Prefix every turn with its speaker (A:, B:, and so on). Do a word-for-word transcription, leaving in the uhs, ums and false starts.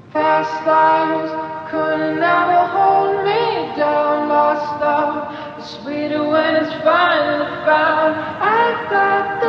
A: Past lives could never hold me down. Lost love is sweeter when it's finally found. I got